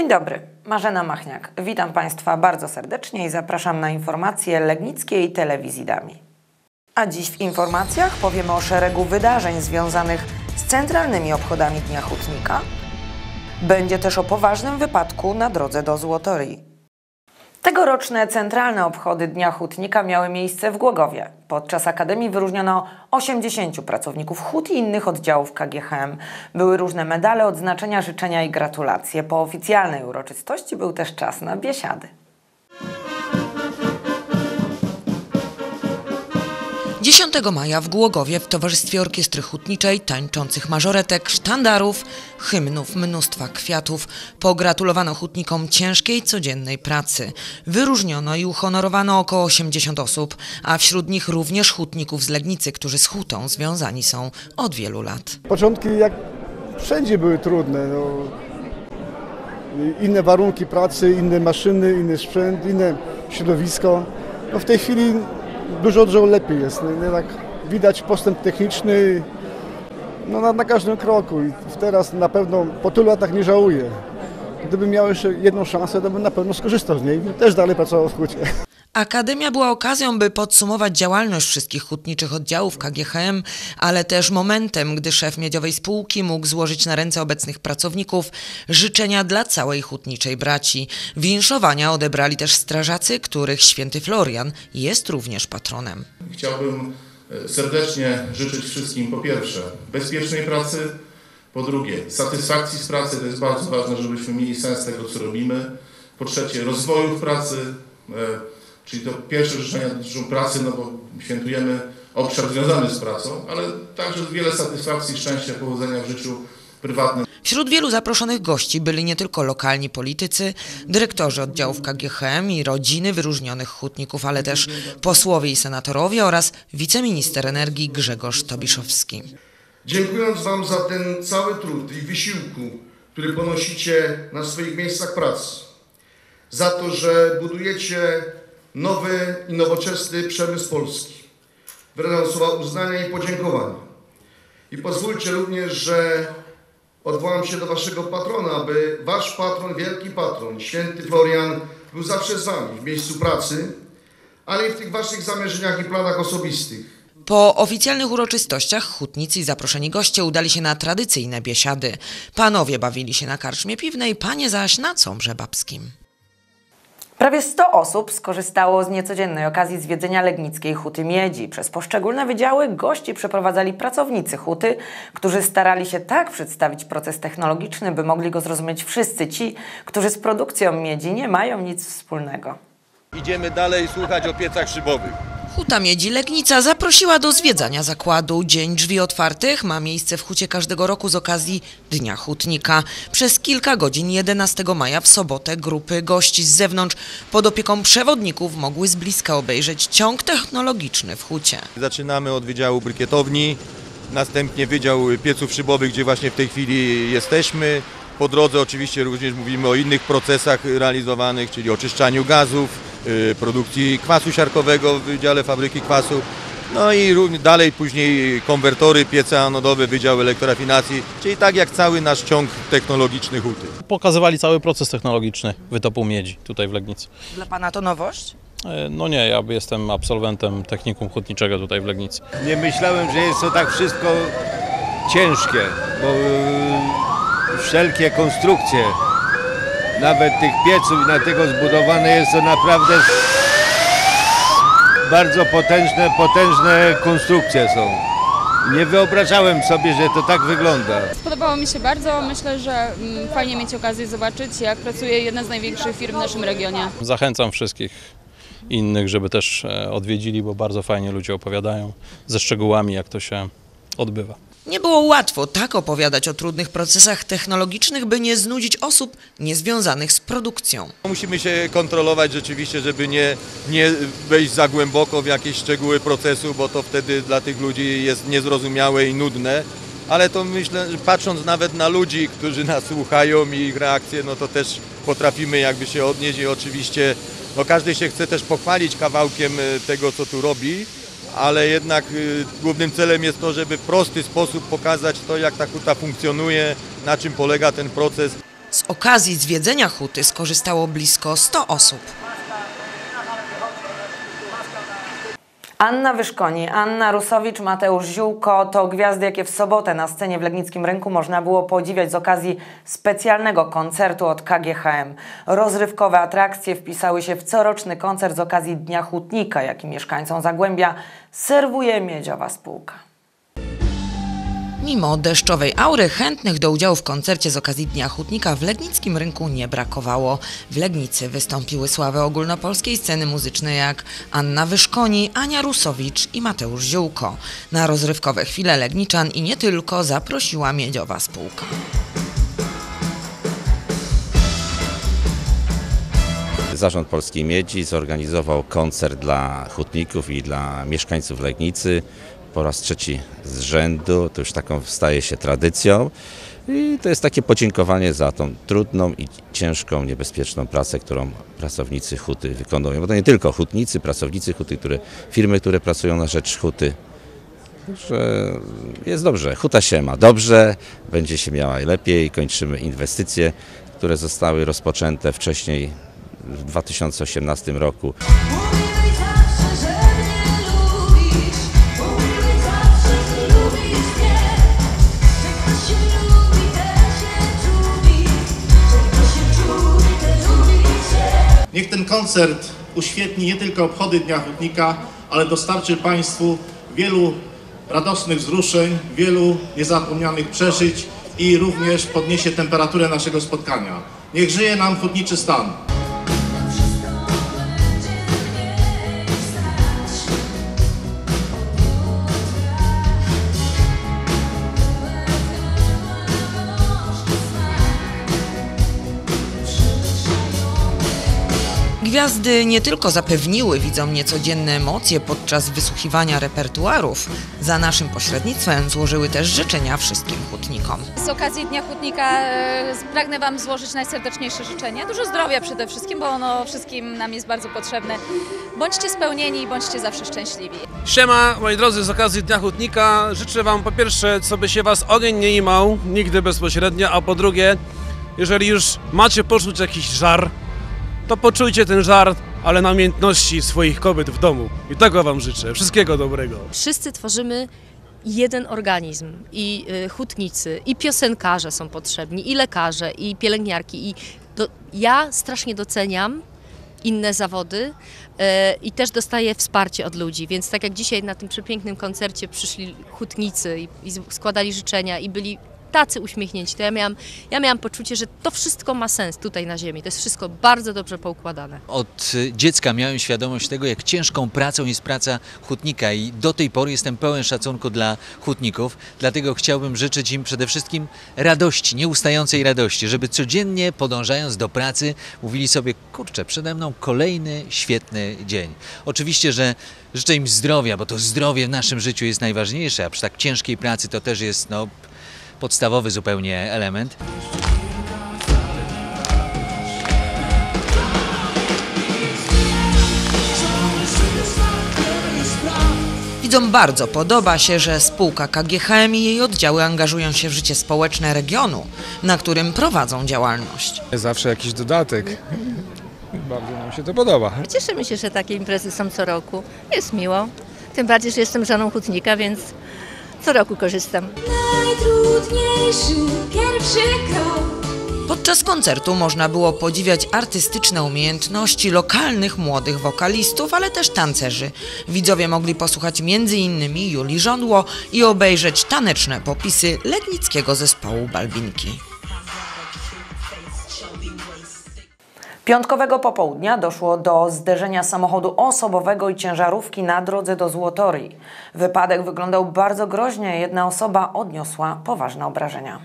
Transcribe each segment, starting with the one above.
dobry, Marzena Machniak. Witam Państwa bardzo serdecznie i zapraszam na informacje Legnickiej Telewizji Dami. A dziś w informacjach powiemy o szeregu wydarzeń związanych z centralnymi obchodami Dnia Hutnika. Będzie też o poważnym wypadku na drodze do Złotorii. Tegoroczne centralne obchody Dnia Hutnika miały miejsce w Głogowie. Podczas Akademii wyróżniono 80 pracowników hut i innych oddziałów KGHM. Były różne medale, odznaczenia, życzenia i gratulacje. Po oficjalnej uroczystości był też czas na biesiady. 10 maja w Głogowie w towarzystwie Orkiestry Hutniczej, tańczących mażoretek, sztandarów, hymnów, mnóstwa kwiatów pogratulowano hutnikom ciężkiej, codziennej pracy. Wyróżniono i uhonorowano około 80 osób, a wśród nich również hutników z Legnicy, którzy z hutą związani są od wielu lat. Początki jak wszędzie były trudne. Inne warunki pracy, inne maszyny, inny sprzęt, inne środowisko. W tej chwili dużo lepiej jest. Tak widać postęp techniczny na każdym kroku i teraz na pewno po tylu latach nie żałuję. Gdybym miał jeszcze jedną szansę, to bym na pewno skorzystał z niej i też dalej pracował w hucie. Akademia była okazją, by podsumować działalność wszystkich hutniczych oddziałów KGHM, ale też momentem, gdy szef miedziowej spółki mógł złożyć na ręce obecnych pracowników życzenia dla całej hutniczej braci. Winszowania odebrali też strażacy, których święty Florian jest również patronem. Chciałbym serdecznie życzyć wszystkim po pierwsze bezpiecznej pracy, po drugie satysfakcji z pracy, to jest bardzo ważne, żebyśmy mieli sens tego, co robimy, po trzecie rozwoju w pracy, czyli to pierwsze życzenia dotyczą pracy, bo świętujemy obszar związany z pracą, ale także wiele satysfakcji, szczęścia, powodzenia w życiu prywatnym. Wśród wielu zaproszonych gości byli nie tylko lokalni politycy, dyrektorzy oddziałów KGHM i rodziny wyróżnionych hutników, ale też posłowie i senatorowie oraz wiceminister energii Grzegorz Tobiszowski. Dziękując Wam za ten cały trud i wysiłku, który ponosicie na swoich miejscach pracy, za to, że budujecie nowy i nowoczesny przemysł polski. Wyrażam słowa uznania i podziękowania. I pozwólcie również, że odwołam się do Waszego patrona, aby Wasz patron, wielki patron, święty Florian, był zawsze z Wami w miejscu pracy, ale i w tych Waszych zamierzeniach i planach osobistych. Po oficjalnych uroczystościach hutnicy i zaproszeni goście udali się na tradycyjne biesiady. Panowie bawili się na karczmie piwnej, panie zaś na Comrze Babskim. Prawie 100 osób skorzystało z niecodziennej okazji zwiedzenia Legnickiej Huty Miedzi. Przez poszczególne wydziały gości przeprowadzali pracownicy huty, którzy starali się tak przedstawić proces technologiczny, by mogli go zrozumieć wszyscy ci, którzy z produkcją miedzi nie mają nic wspólnego. Idziemy dalej słuchać o piecach szybowych. Huta Miedzi Legnica zaprosiła do zwiedzania zakładu. Dzień Drzwi Otwartych ma miejsce w hucie każdego roku z okazji Dnia Hutnika. Przez kilka godzin 11 maja w sobotę grupy gości z zewnątrz pod opieką przewodników mogły z bliska obejrzeć ciąg technologiczny w hucie. Zaczynamy od Wydziału Brykietowni, następnie Wydział Pieców Szybowych, gdzie właśnie w tej chwili jesteśmy. Po drodze oczywiście również mówimy o innych procesach realizowanych, czyli oczyszczaniu gazów, produkcji kwasu siarkowego w Wydziale Fabryki Kwasu, no i dalej później konwertory, piece anodowe, Wydział Elektrorafinacji, czyli tak jak cały nasz ciąg technologiczny huty. Pokazywali cały proces technologiczny wytopu miedzi tutaj w Legnicy. Dla Pana to nowość? No nie, ja jestem absolwentem technikum hutniczego tutaj w Legnicy. Nie myślałem, że jest to tak wszystko ciężkie, bo wszelkie konstrukcje, nawet tych pieców na tego zbudowane jest to naprawdę bardzo potężne konstrukcje są. Nie wyobrażałem sobie, że to tak wygląda. Spodobało mi się bardzo. Myślę, że fajnie mieć okazję zobaczyć, jak pracuje jedna z największych firm w naszym regionie. Zachęcam wszystkich innych, żeby też odwiedzili, bo bardzo fajnie ludzie opowiadają ze szczegółami, jak to się odbywa. Nie było łatwo tak opowiadać o trudnych procesach technologicznych, by nie znudzić osób niezwiązanych z produkcją. Musimy się kontrolować rzeczywiście, żeby nie wejść za głęboko w jakieś szczegóły procesu, bo to wtedy dla tych ludzi jest niezrozumiałe i nudne. Ale to myślę, że patrząc nawet na ludzi, którzy nas słuchają i ich reakcje, no to też potrafimy jakby się odnieść i oczywiście każdy się chce też pochwalić kawałkiem tego, co tu robi. Ale jednak głównym celem jest to, żeby w prosty sposób pokazać to, jak ta huta funkcjonuje, na czym polega ten proces. Z okazji zwiedzenia huty skorzystało blisko 100 osób. Anna Wyszkoni, Anna Rusowicz, Mateusz Ziółko to gwiazdy, jakie w sobotę na scenie w Legnickim Rynku można było podziwiać z okazji specjalnego koncertu od KGHM. Rozrywkowe atrakcje wpisały się w coroczny koncert z okazji Dnia Hutnika, jaki mieszkańcom Zagłębia serwuje miedziowa spółka. Mimo deszczowej aury chętnych do udziału w koncercie z okazji Dnia Hutnika w Legnickim Rynku nie brakowało. W Legnicy wystąpiły sławy ogólnopolskiej sceny muzycznej jak Anna Wyszkoni, Ania Rusowicz i Mateusz Ziółko. Na rozrywkowe chwile Legniczan i nie tylko zaprosiła miedziowa spółka. Zarząd Polskiej Miedzi zorganizował koncert dla hutników i dla mieszkańców Legnicy. Po raz trzeci z rzędu, to już taką staje się tradycją i to jest takie podziękowanie za tą trudną i ciężką, niebezpieczną pracę, którą pracownicy huty wykonują. Bo to nie tylko hutnicy, pracownicy huty, firmy, które pracują na rzecz huty. Że jest dobrze, huta się ma dobrze, będzie się miała lepiej, kończymy inwestycje, które zostały rozpoczęte wcześniej w 2018 roku. Niech ten koncert uświetni nie tylko obchody Dnia Hutnika, ale dostarczy Państwu wielu radosnych wzruszeń, wielu niezapomnianych przeżyć i również podniesie temperaturę naszego spotkania. Niech żyje nam hutniczy stan! Gwiazdy nie tylko zapewniły widzom niecodzienne emocje podczas wysłuchiwania repertuarów, za naszym pośrednictwem złożyły też życzenia wszystkim hutnikom. Z okazji Dnia Hutnika pragnę Wam złożyć najserdeczniejsze życzenia. Dużo zdrowia przede wszystkim, bo ono wszystkim nam jest bardzo potrzebne. Bądźcie spełnieni i bądźcie zawsze szczęśliwi. Siema, moi drodzy, z okazji Dnia Hutnika życzę Wam po pierwsze, co by się Was ogień nie imał, nigdy bezpośrednio, a po drugie, jeżeli już macie poczuć jakiś żar, to poczujcie ten żar, ale na umiejętności swoich kobiet w domu. I tego Wam życzę. Wszystkiego dobrego. Wszyscy tworzymy jeden organizm. I hutnicy, i piosenkarze są potrzebni, i lekarze, i pielęgniarki. Ja strasznie doceniam inne zawody i też dostaję wsparcie od ludzi. Więc tak jak dzisiaj na tym przepięknym koncercie przyszli hutnicy i składali życzenia i byli tacy uśmiechnięci, to ja miałam poczucie, że to wszystko ma sens tutaj na ziemi. To jest wszystko bardzo dobrze poukładane. Od dziecka miałem świadomość tego, jak ciężką pracą jest praca hutnika i do tej pory jestem pełen szacunku dla hutników, dlatego chciałbym życzyć im przede wszystkim radości, nieustającej radości, żeby codziennie podążając do pracy mówili sobie, kurczę, przede mną kolejny świetny dzień. Oczywiście, że życzę im zdrowia, bo to zdrowie w naszym życiu jest najważniejsze, a przy tak ciężkiej pracy to też jest podstawowy zupełnie element. Widzom bardzo podoba się, że spółka KGHM i jej oddziały angażują się w życie społeczne regionu, na którym prowadzą działalność. Zawsze jakiś dodatek. Bardzo nam się to podoba. Cieszymy się, że takie imprezy są co roku. Jest miło. Tym bardziej, że jestem żoną hutnika, więc co roku korzystam. Najtrudniejszy pierwszy krok. Podczas koncertu można było podziwiać artystyczne umiejętności lokalnych młodych wokalistów, ale też tancerzy. Widzowie mogli posłuchać m.in. Julii Żądło i obejrzeć taneczne popisy legnickiego zespołu Balbinki. Piątkowego popołudnia doszło do zderzenia samochodu osobowego i ciężarówki na drodze do Złotoryi. Wypadek wyglądał bardzo groźnie, jedna osoba odniosła poważne obrażenia.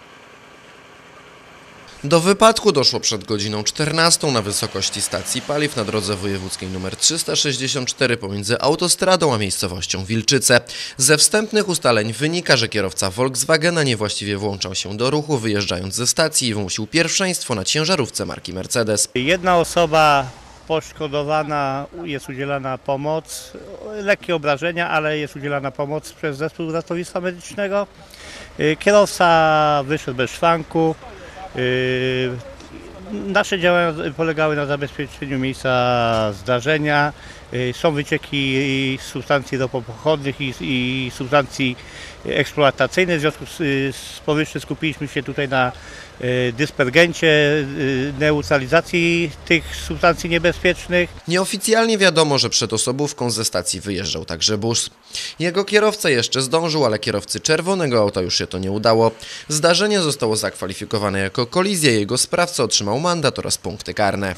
Do wypadku doszło przed godziną 14 na wysokości stacji paliw na drodze wojewódzkiej nr 364 pomiędzy autostradą a miejscowością Wilczyce. Ze wstępnych ustaleń wynika, że kierowca Volkswagena niewłaściwie włączał się do ruchu, wyjeżdżając ze stacji i wymusił pierwszeństwo na ciężarówce marki Mercedes. Jedna osoba poszkodowana, jest udzielana pomoc, lekkie obrażenia, ale jest udzielana pomoc przez zespół ratownictwa medycznego. Kierowca wyszedł bez szwanku. Nasze działania polegały na zabezpieczeniu miejsca zdarzenia. Są wycieki substancji ropopochodnych i substancji eksploatacyjnych. W związku z powyższym skupiliśmy się tutaj na dyspergencie, neutralizacji tych substancji niebezpiecznych. Nieoficjalnie wiadomo, że przed osobówką ze stacji wyjeżdżał także bus. Jego kierowca jeszcze zdążył, ale kierowcy czerwonego auta już się to nie udało. Zdarzenie zostało zakwalifikowane jako kolizja, jego sprawca otrzymał mandat oraz punkty karne.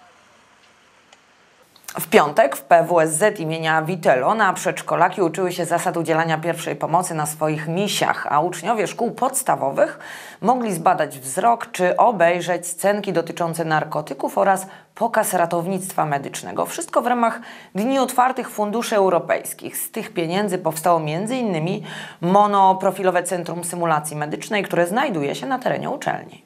W piątek w PWSZ imienia Witelona przedszkolaki uczyły się zasad udzielania pierwszej pomocy na swoich misiach, a uczniowie szkół podstawowych mogli zbadać wzrok czy obejrzeć scenki dotyczące narkotyków oraz pokaz ratownictwa medycznego. Wszystko w ramach Dni Otwartych Funduszy Europejskich. Z tych pieniędzy powstało m.in. monoprofilowe Centrum Symulacji Medycznej, które znajduje się na terenie uczelni.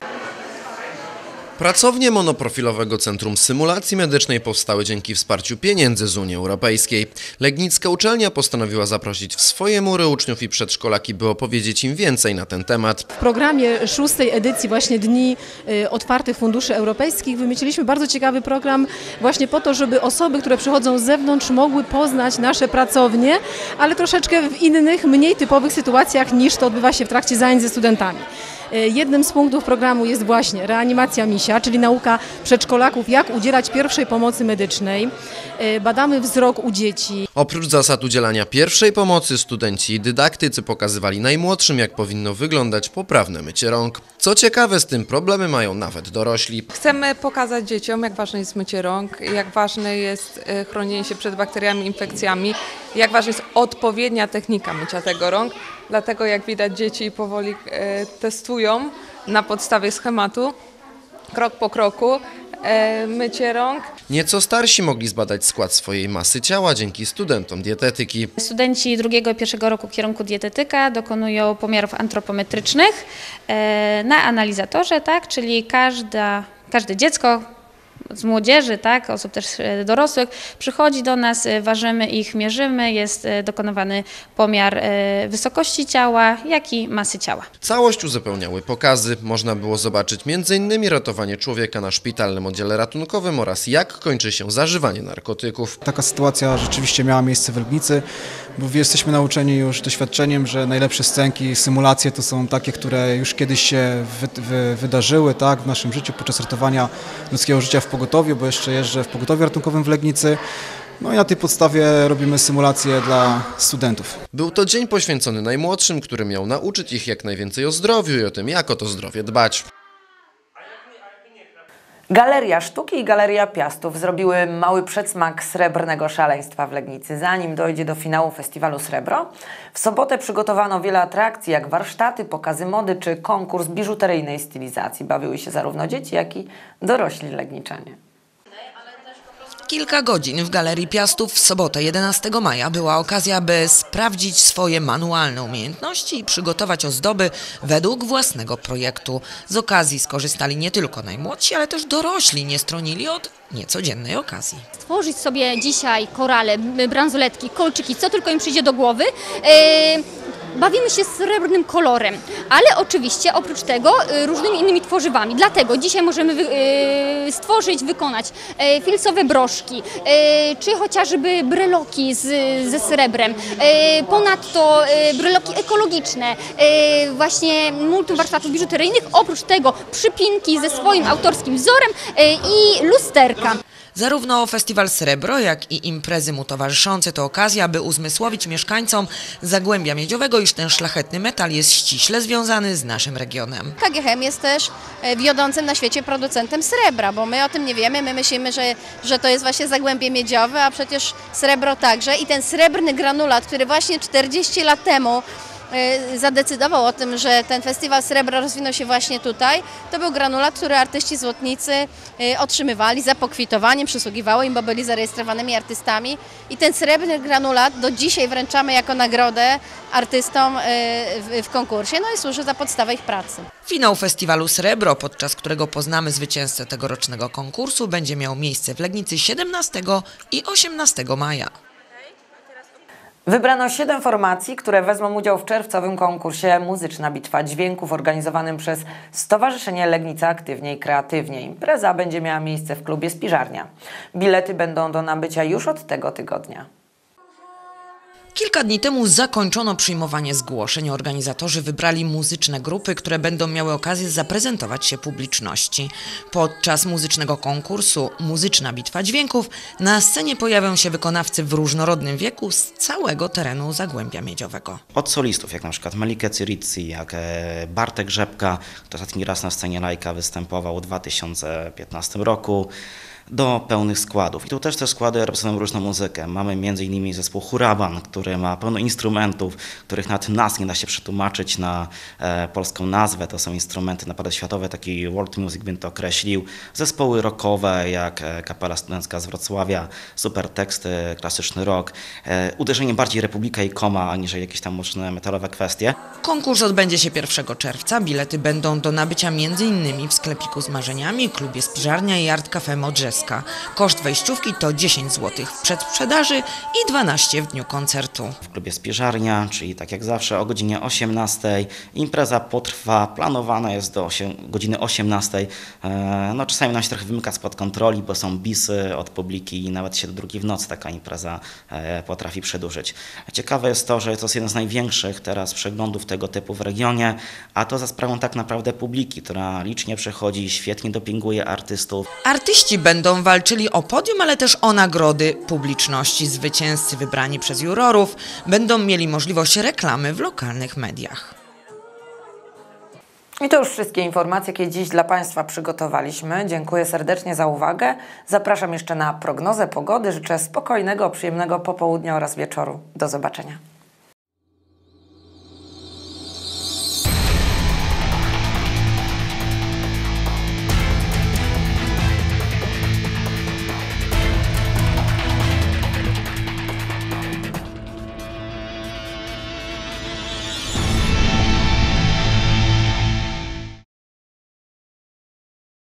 Pracownie monoprofilowego Centrum Symulacji Medycznej powstały dzięki wsparciu pieniędzy z Unii Europejskiej. Legnicka uczelnia postanowiła zaprosić w swoje mury uczniów i przedszkolaki, by opowiedzieć im więcej na ten temat. W programie 6. edycji właśnie Dni Otwartych Funduszy Europejskich wymyśliliśmy bardzo ciekawy program właśnie po to, żeby osoby, które przychodzą z zewnątrz, mogły poznać nasze pracownie, ale troszeczkę w innych, mniej typowych sytuacjach niż to odbywa się w trakcie zajęć ze studentami. Jednym z punktów programu jest właśnie reanimacja misia, czyli nauka przedszkolaków, jak udzielać pierwszej pomocy medycznej. Badamy wzrok u dzieci. Oprócz zasad udzielania pierwszej pomocy, studenci i dydaktycy pokazywali najmłodszym, jak powinno wyglądać poprawne mycie rąk. Co ciekawe, z tym problemy mają nawet dorośli. Chcemy pokazać dzieciom, jak ważne jest mycie rąk, jak ważne jest chronienie się przed bakteriami, infekcjami, jak ważna jest odpowiednia technika mycia tego rąk. Dlatego, jak widać, dzieci powoli testują na podstawie schematu, krok po kroku, mycie rąk. Nieco starsi mogli zbadać skład swojej masy ciała dzięki studentom dietetyki. Studenci drugiego i pierwszego roku kierunku dietetyka dokonują pomiarów antropometrycznych na analizatorze, tak, czyli każde dziecko z młodzieży, tak, osób też dorosłych, przychodzi do nas, ważymy ich, mierzymy, jest dokonywany pomiar wysokości ciała, jak i masy ciała. Całość uzupełniały pokazy. Można było zobaczyć m.in. ratowanie człowieka na szpitalnym oddziale ratunkowym oraz jak kończy się zażywanie narkotyków. Taka sytuacja rzeczywiście miała miejsce w Legnicy, bo jesteśmy nauczeni już doświadczeniem, że najlepsze scenki, symulacje to są takie, które już kiedyś się wydarzyły, tak, w naszym życiu podczas ratowania ludzkiego życia w pogotowiu, bo jeszcze jeżdżę w pogotowiu ratunkowym w Legnicy. No i na tej podstawie robimy symulacje dla studentów. Był to dzień poświęcony najmłodszym, który miał nauczyć ich jak najwięcej o zdrowiu i o tym, jak o to zdrowie dbać. Galeria Sztuki i Galeria Piastów zrobiły mały przedsmak srebrnego szaleństwa w Legnicy. Zanim dojdzie do finału festiwalu Srebro, w sobotę przygotowano wiele atrakcji, jak warsztaty, pokazy mody czy konkurs biżuteryjnej stylizacji. Bawiły się zarówno dzieci, jak i dorośli legniczanie. Kilka godzin w Galerii Piastów w sobotę 11 maja była okazja, by sprawdzić swoje manualne umiejętności i przygotować ozdoby według własnego projektu. Z okazji skorzystali nie tylko najmłodsi, ale też dorośli nie stronili od niecodziennej okazji. Stworzyć sobie dzisiaj korale, bransoletki, kolczyki, co tylko im przyjdzie do głowy. Bawimy się srebrnym kolorem, ale oczywiście oprócz tego różnymi innymi tworzywami. Dlatego dzisiaj możemy wykonać filcowe broszki, czy chociażby breloki ze srebrem. Ponadto breloki ekologiczne, właśnie multum warsztatów biżuteryjnych. Oprócz tego przypinki ze swoim autorskim wzorem i lusterka. Zarówno festiwal Srebro, jak i imprezy mu towarzyszące to okazja, by uzmysłowić mieszkańcom Zagłębia Miedziowego, iż ten szlachetny metal jest ściśle związany z naszym regionem. KGHM jest też wiodącym na świecie producentem srebra, bo my o tym nie wiemy, my myślimy, że to jest właśnie Zagłębie Miedziowe, a przecież srebro także i ten srebrny granulat, który właśnie 40 lat temu zadecydował o tym, że ten festiwal Srebra rozwinął się właśnie tutaj. To był granulat, który artyści złotnicy otrzymywali za pokwitowaniem, przysługiwało im, bo byli zarejestrowanymi artystami i ten srebrny granulat do dzisiaj wręczamy jako nagrodę artystom w konkursie, no i służy za podstawę ich pracy. Finał festiwalu Srebro, podczas którego poznamy zwycięzcę tegorocznego konkursu, będzie miał miejsce w Legnicy 17 i 18 maja. Wybrano 7 formacji, które wezmą udział w czerwcowym konkursie Muzyczna Bitwa Dźwięków organizowanym przez Stowarzyszenie Legnica Aktywnie i Kreatywnie. Impreza będzie miała miejsce w klubie Spiżarnia. Bilety będą do nabycia już od tego tygodnia. Kilka dni temu zakończono przyjmowanie zgłoszeń. Organizatorzy wybrali muzyczne grupy, które będą miały okazję zaprezentować się publiczności. Podczas muzycznego konkursu Muzyczna Bitwa Dźwięków na scenie pojawią się wykonawcy w różnorodnym wieku z całego terenu Zagłębia Miedziowego. Od solistów, jak na przykład Melikę Cyrici, jak Bartek Rzepka, który ostatni raz na scenie Lajka występował w 2015 roku, do pełnych składów. I tu też te składy reprezentują różną muzykę. Mamy m.in. zespół Huraban, który ma pełno instrumentów, których nawet nazw nie da się przetłumaczyć na polską nazwę. To są instrumenty naprawdę światowe, taki world music bym to określił. Zespoły rockowe, jak Kapela Studencka z Wrocławia, super teksty, klasyczny rock. Uderzenie bardziej Republika i Koma, aniżeli jakieś tam mocne metalowe kwestie. Konkurs odbędzie się 1 czerwca. Bilety będą do nabycia m.in. w sklepiku z marzeniami, klubie Spiżarnia i Art Cafe Modrzeska. Koszt wejściówki to 10 zł w przedsprzedaży i 12 w dniu koncertu. W klubie Spiżarnia, czyli tak jak zawsze o godzinie 18. Impreza potrwa, planowana jest do godziny 18. No czasami nam się trochę wymyka spod kontroli, bo są bisy od publiki i nawet się do 2 w nocy taka impreza potrafi przedłużyć. Ciekawe jest to, że to jest jeden z największych teraz przeglądów tego typu w regionie, a to za sprawą tak naprawdę publiki, która licznie przychodzi, świetnie dopinguje artystów. Artyści będą walczyli o podium, ale też o nagrody publiczności. Zwycięzcy wybrani przez jurorów będą mieli możliwość reklamy w lokalnych mediach. I to już wszystkie informacje, jakie dziś dla Państwa przygotowaliśmy. Dziękuję serdecznie za uwagę. Zapraszam jeszcze na prognozę pogody. Życzę spokojnego, przyjemnego popołudnia oraz wieczoru. Do zobaczenia.